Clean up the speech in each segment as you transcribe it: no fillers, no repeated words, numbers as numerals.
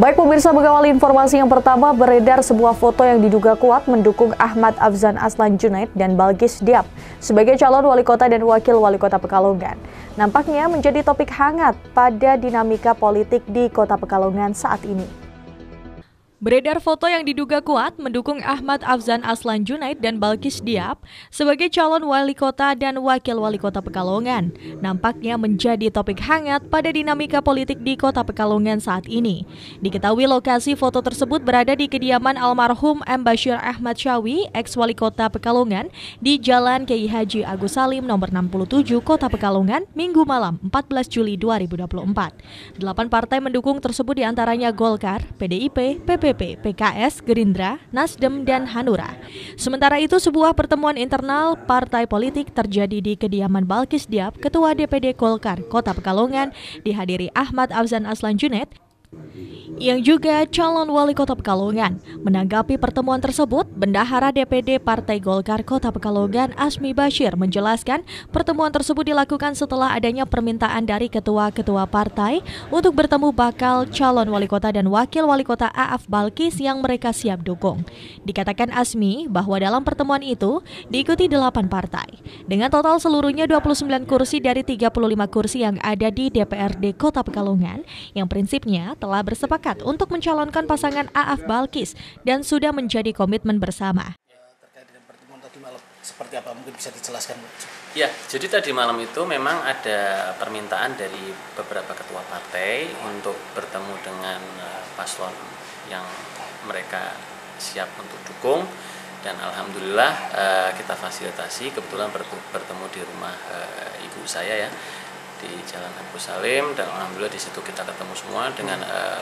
Baik pemirsa, mengawali informasi yang pertama, beredar sebuah foto yang diduga kuat mendukung Ahmad Afzan Aslan Junaid dan Balkis Diab sebagai calon wali kota dan wakil wali kota Pekalongan. Nampaknya menjadi topik hangat pada dinamika politik di kota Pekalongan saat ini. Beredar foto yang diduga kuat mendukung Ahmad Afzan Aslan Junaid dan Balkis Diab sebagai calon wali kota dan wakil wali kota Pekalongan. Nampaknya menjadi topik hangat pada dinamika politik di kota Pekalongan saat ini. Diketahui lokasi foto tersebut berada di kediaman almarhum M. Bashir Ahmad Syawi, ex-wali kota Pekalongan, di Jalan Kiai Haji Agus Salim nomor 67 Kota Pekalongan, Minggu malam 14 Juli 2024. 8 partai mendukung tersebut diantaranya Golkar, PDIP, PPP, PKS, Gerindra, Nasdem, dan Hanura. Sementara itu, sebuah pertemuan internal partai politik terjadi di kediaman Balkis Diab, Ketua DPD Golkar Kota Pekalongan, dihadiri Ahmad Afzan Aslan Junaid, yang juga calon wali kota Pekalongan. Menanggapi pertemuan tersebut, Bendahara DPD Partai Golkar Kota Pekalongan Asmi Bashir menjelaskan pertemuan tersebut dilakukan setelah adanya permintaan dari ketua-ketua partai untuk bertemu bakal calon wali kota dan wakil wali kota A.F. Balkis yang mereka siap dukung. Dikatakan Asmi bahwa dalam pertemuan itu diikuti 8 partai. Dengan total seluruhnya 29 kursi dari 35 kursi yang ada di DPRD Kota Pekalongan, yang prinsipnya telah bersepakat untuk mencalonkan pasangan A.F. Balkis dan sudah menjadi komitmen bersama. Terkait dengan pertemuan tadi malam, seperti apa mungkin bisa dijelaskan? Ya, jadi tadi malam itu memang ada permintaan dari beberapa ketua partai untuk bertemu dengan paslon yang mereka siap untuk dukung, dan alhamdulillah kita fasilitasi, kebetulan bertemu di rumah ibu saya ya, di Jalan Agus Salim, dan alhamdulillah di situ kita ketemu semua dengan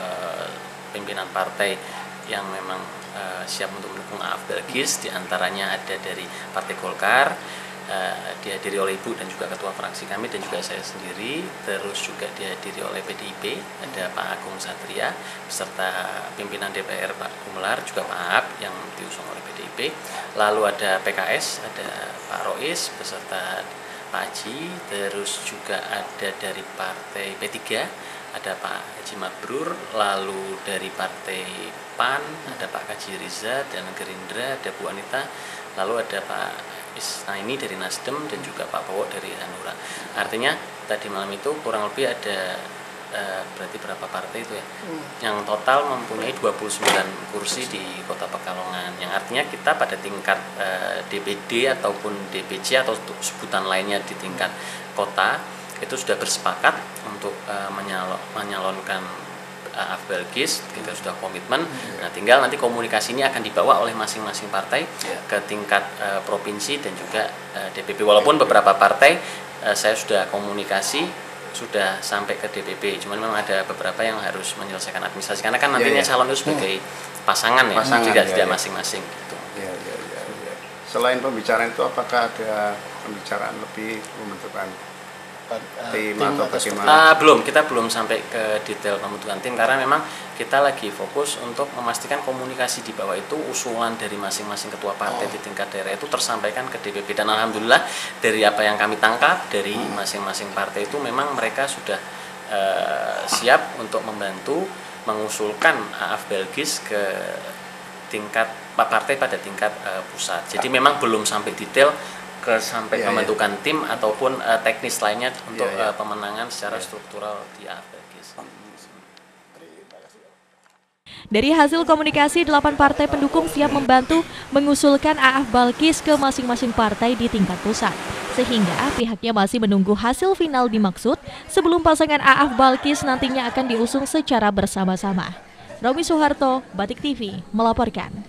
pimpinan partai yang memang siap untuk mendukung A.F. Balkis. Diantaranya ada dari Partai Golkar, dihadiri oleh Ibu dan juga Ketua Fraksi kami dan juga saya sendiri. Terus juga dihadiri oleh PDIP, ada Pak Agung Satria beserta pimpinan DPR Pak Gumelar, juga Pak Aap yang diusung oleh PDIP. Lalu ada PKS, ada Pak Rois beserta Pak Haji, terus juga ada dari Partai P3, ada Pak Haji Mabrur, lalu dari Partai PAN, ada Pak Kaji Riza, dan Gerindra, ada Bu Anita, lalu ada Pak Isnaini dari Nasdem, dan juga Pak Bowo dari Hanura. Artinya tadi malam itu kurang lebih ada berarti berapa partai itu ya? Yang total mempunyai 29 kursi di Kota Pekalongan, yang artinya kita pada tingkat DPD ataupun DPC atau sebutan lainnya di tingkat kota itu sudah bersepakat untuk menyalonkan A.F. Balkis. Kita sudah komitmen. Nah, tinggal nanti komunikasi ini akan dibawa oleh masing-masing partai ke tingkat provinsi dan juga DPP. Walaupun beberapa partai saya sudah komunikasi sudah sampai ke DPP, cuman memang ada beberapa yang harus menyelesaikan administrasi karena kan nantinya calon itu sebagai pasangan ya, tidak masing-masing gitu. Selain pembicaraan itu, apakah ada pembicaraan lebih pembentukan tim atau bagaimana? Kita belum sampai ke detail pembentukan tim karena memang kita lagi fokus untuk memastikan komunikasi di bawah itu, usulan dari masing-masing ketua partai di tingkat daerah itu tersampaikan ke DPP, dan alhamdulillah dari apa yang kami tangkap dari masing-masing partai itu memang mereka sudah siap untuk membantu mengusulkan A.F. Balkis ke tingkat partai pada tingkat pusat. Jadi memang belum sampai detail sampai pembentukan tim ataupun teknis lainnya untuk pemenangan secara struktural di A.F. Balkis. Dari hasil komunikasi, 8 partai pendukung siap membantu mengusulkan A.F. Balkis ke masing-masing partai di tingkat pusat. Sehingga pihaknya masih menunggu hasil final dimaksud sebelum pasangan A.F. Balkis nantinya akan diusung secara bersama-sama. Romi Soeharto, Batik TV, melaporkan.